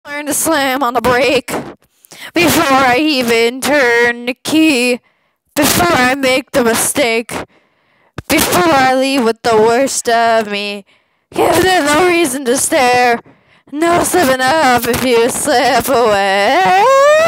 Learn to slam on the brake before I even turn the key. Before I make the mistake. Before I leave with the worst of me. Give them no reason to stare. No slipping up if you slip away.